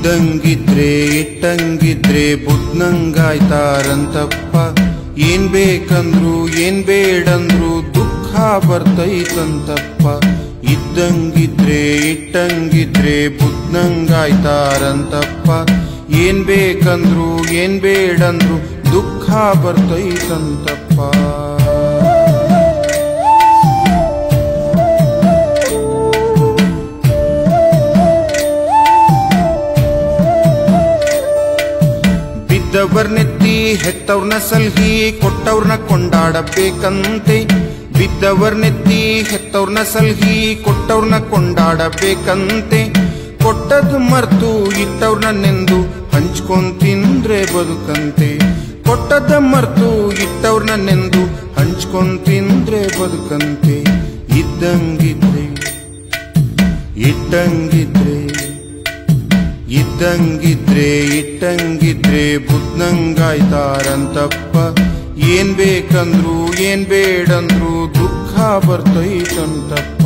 ಇದ್ದಂಗಿದ್ರೆ ಇಟ್ಟಂಗಿದ್ರೆ ಬುದ್ನಂಗಾಯ್ತಾರಂತಪ್ಪ. ಏನ್ ಬೇಕಂದ್ರು ಏನ್ ಬೇಡಂದ್ರು ದುಃಖ ಬರ್ತೈತಂತಪ್ಪ. ಇದ್ದಂಗಿದ್ರೆ ಇಟ್ಟಂಗಿದ್ರೆ ಬುದ್ನಂಗಾಯ್ತಾರಂತಪ್ಪ. ಏನ್ ಬೇಕಂದ್ರು ಏನ್ ಬೇಡಂದ್ರು ದುಃಖ ಬರ್ತೈತಂತಪ್ಪ. ಬಿದ್ದವರ್ನೆತ್ತಿ ಹೆತ್ತವ್ರನ್ನ ಸಲ್ಹಿ ಕೊಟ್ಟವ್ರನ್ನ ಕೊಂಡಾಡಬೇಕಂತೆ. ಬಿದ್ದವರ್ನೆತ್ತಿ ಹೆತ್ತವ್ರನ್ನ ಸಲ್ಹಿ ಕೊಟ್ಟವ್ರನ್ನ ಕೊಂಡಾಡಬೇಕಂತೆ. ಕೊಟ್ಟದ್ದು ಮರ್ತು ಇಟ್ಟವ್ರನ್ನ ನೆಂದು ಹಂಚ್ಕೊಂಡ್ ತಿಂದ್ರೆ ಬದುಕಂತೆ. ಕೊಟ್ಟದ್ದ ಮರ್ತು ಇಟ್ಟವ್ರನ್ನ ನೆಂದು ಹಂಚ್ಕೊಂಡ್ ತಿಂದ್ರೆ ಬದುಕಂತೆ. ಇದ್ದಂಗಿದ್ರೆ ಇಟ್ಟಂಗಿದ್ರೆ ಇದ್ದಂಗಿದ್ರೆ ಇಟ್ಟಂಗಿದ್ರೆ ಬುದ್ನಂಗಾಯ್ತಾರಂತಪ್ಪ. ಏನ್ ಬೇಕಂದ್ರು ಏನ್ ಬೇಡಂದ್ರು ದುಃಖ ಬರ್ತೈತಂತಪ್ಪ.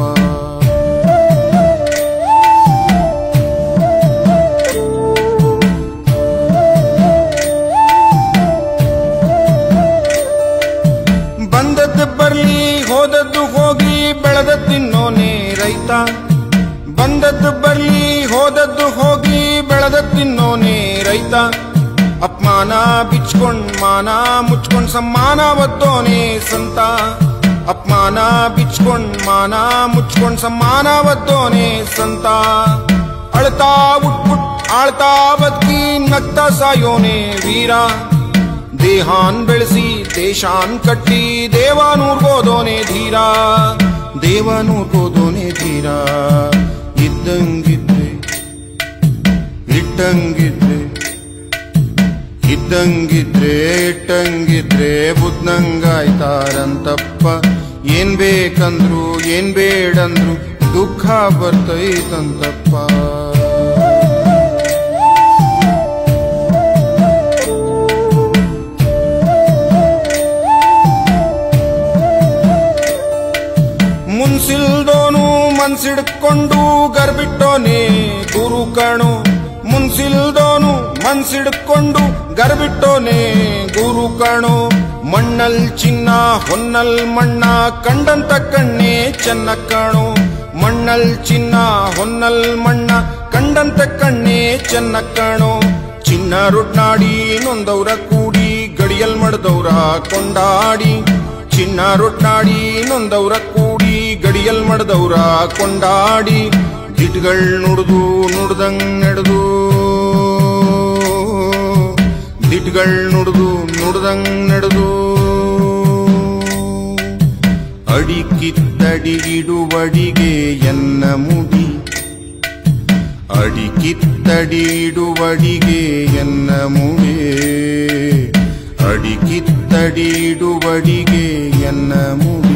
ಬಂದದ್ದು ಬರ್ಲಿ ಹೋದದ್ದು ಹೋಗಿ ಬೆಳೆದ ತಿನ್ನೋನೇ ರೈತ. ಬಂದದ್ದು ಬರ್ಲಿ ಹೋದದ್ದು ಹೋಗಿ ಬೆಳೆದ ತಿನ್ನೋನೇ ರೈತ. ಅಪಮಾನ ಬಿಚ್ಕೊಂಡ್ ಮಾನ ಮುಚ್ಕೊಂಡ್ ಸಮ್ಮಾನ ಒದ್ದೋನೇ ಸಂತ. ಅಪಮಾನ ಬಿಚ್ಕೊಂಡ್ ಮಾನ ಮುಚ್ಕೊಂಡ್ ಸಮ್ಮಾನ ಒದ್ದೋನೇ ಸಂತ. ಅಳ್ತಾ ಉಟ್ಬಿಟ್ ಆಳ್ತಾ ಬದುಕಿ ನಗ್ತಾ ಸಾಯೋನೇ ವೀರ. ದೇಹಾನ್ ಬೆಳೆಸಿ ದೇಶಾನ್ ಕಟ್ಟಿ ದೇವಾನೂರ್ಗೋದೋನೇ ಧೀರ. ದೇವಾನೂರ್ಗೋದೋನೇ ಧೀರ. ಇದ್ದಂಗಿದ್ರೆ ಇಟ್ಟಂಗಿದ್ರೆ ಇದ್ದಂಗಿದ್ರೆ ಇಟ್ಟಂಗಿದ್ರೆ ಬುದ್ನಂಗಾಯ್ತಾರಂತಪ್ಪ. ಏನ್ ಬೇಕಂದ್ರು ಏನ್ ಬೇಡಂದ್ರು ದುಃಖ ಬರ್ತೈತಂತಪ್ಪ. ಮುನ್ಸಿಲ್ದೋನು ಮನ್ಸಿಡ್ಕೊಂಡು ಗರ್ಬಿಟ್ಟೋನೇ ಗುರು ಕಣು. ಮುನ್ಸಿಲ್ದೋನು ಮನ್ಸಿಡ್ಕೊಂಡು ಗರ್ಬಿಟ್ಟೋನೇ ಗುರು ಕಣು. ಮಣ್ಣಲ್ ಚಿನ್ನ ಹೊನ್ನಲ್ ಮಣ್ಣ ಕಂಡಂತ ಕಣ್ಣೇ ಚೆನ್ನ ಕಣು. ಮಣ್ಣಲ್ ಚಿನ್ನ ಹೊನ್ನಲ್ ಮಣ್ಣ ಕಂಡಂತ ಕಣ್ಣೇ ಚೆನ್ನ ಕಣು. ಚಿನ್ನ ರೊಟ್ನಾಡಿ ನೊಂದವ್ರ ಕೂಡಿ ಗಡಿಯಲ್ ಮಡ್ದವ್ರ ಕೊಂಡಾಡಿ. ಚಿನ್ನ ರೊಟ್ನಾಡಿ ನೊಂದವ್ರ ಕೂಡಿ ಗಡಿಯಲ್ ಮಡ್ದವ್ರ ಕೊಂಡಾಡಿ. ದಿಟ್ಗಳ್ ನುಡ್ದು ನುಡ್ದಂಗ್ ನಡೆದು ದಿಟ್ಗಳ್ ನುಡ್ದು ನುಡ್ದಂಗ್ ನಡೆದು. ಅಡಿಕಿತ್ತಡಿಗಿಡುವಡಿಗೆ ಎನ್ನ ಮುಡಿ. ಅಡಿಕಿತ್ತಡಿಡುವಡಿಗೆ ಎನ್ನ ಮುಡಿ. ಅಡಿಕಿತ್ತಡಿಡುವಡಿಗೆ ಎನ್ನ ಮುಡಿ.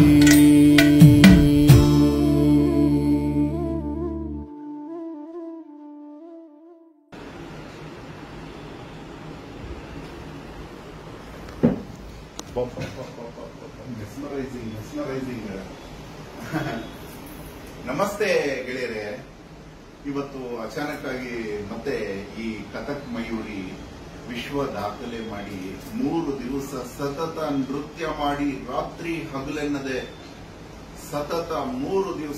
ನಮಸ್ತೆ ಗೆಳೆಯರೆ. ಇವತ್ತು ಅಚಾನಕ್ ಆಗಿ ಮತ್ತೆ ಈ ಕಥಕ್ ಮಯೂರಿ ವಿಶ್ವ ದಾಖಲೆ ಮಾಡಿ 3 ದಿವಸ ಸತತ ನೃತ್ಯ ಮಾಡಿ ರಾತ್ರಿ ಹಗಲೆನ್ನದೆ ಸತತ 3 ದಿವಸ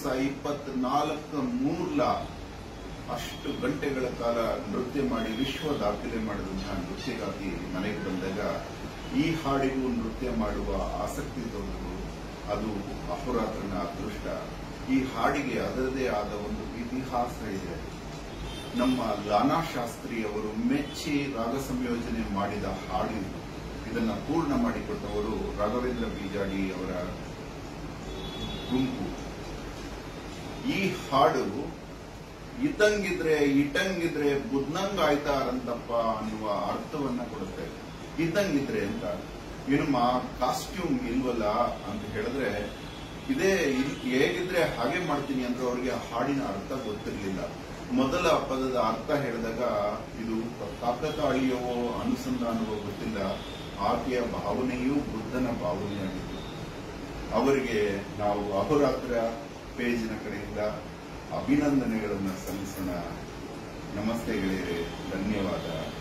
24 ಅಷ್ಟು ಗಂಟೆಗಳ ಕಾಲ ನೃತ್ಯ ಮಾಡಿ ವಿಶ್ವ ದಾಖಲೆ ಮಾಡಿದಂತಹ ನೃತ್ಯಗಾತಿ ಮನೆಗೆ ಬಂದಾಗ ಈ ಹಾಡಿಗೂ ನೃತ್ಯ ಮಾಡುವ ಆಸಕ್ತಿ ತೋರಿದ್ರು. ಅದು ಅಹೋರಾತ್ರನ ಅದೃಷ್ಟ. ಈ ಹಾಡಿಗೆ ಅದರದೇ ಆದ ಒಂದು ಇತಿಹಾಸ ಇದೆ. ನಮ್ಮ ಲಾನಾ ಶಾಸ್ತ್ರಿ ಅವರು ಮೆಚ್ಚಿ ರಾಗ ಸಂಯೋಜನೆ ಮಾಡಿದ ಹಾಡು. ಇದನ್ನ ಪೂರ್ಣ ಮಾಡಿಕೊಟ್ಟವರು ರಾಘವೇಂದ್ರ ಬೀಜಾಡಿ ಅವರ ಗುಂಪು. ಈ ಹಾಡು ಇದ್ದಂಗಿದ್ರೆ ಇಟ್ಟಂಗಿದ್ರೆ ಬುದ್ನಂಗಾಯ್ತಾರಂತಪ್ಪ ಅನ್ನುವ ಅರ್ಥವನ್ನ ಕೊಡುತ್ತೆ. ಇದ್ದಂಗಿದ್ರೆ ಅಂತ ಏನಮ್ಮ ಕಾಸ್ಟ್ಯೂಮ್ ಇಲ್ವಲ್ಲ ಅಂತ ಹೇಳಿದ್ರೆ ಇದೇ ಹೇಗಿದ್ರೆ ಹಾಗೆ ಮಾಡ್ತೀನಿ ಅಂದ್ರೆ ಅವರಿಗೆ ಹಾಡಿನ ಅರ್ಥ ಗೊತ್ತಿರಲಿಲ್ಲ. ಮೊದಲ ಪದದ ಅರ್ಥ ಹೇಳಿದಾಗ ಇದು ಕಾಕತಾಳೀಯವೋ ಅನುಸಂಧಾನವೋ ಗೊತ್ತಿಲ್ಲ. ಆಕೆಯ ಭಾವನೆಯೂ ಬುದ್ಧನ ಭಾವನೆಯಾಗಿತ್ತು. ಅವರಿಗೆ ನಾವು ಅಹೋರಾತ್ರ ಪೇಜಿನ ಕಡೆಯಿಂದ ಅಭಿನಂದನೆಗಳನ್ನು ಸಲ್ಲಿಸೋಣ. ನಮಸ್ತೆ ಗೆಳೆಯರೆ, ಧನ್ಯವಾದ.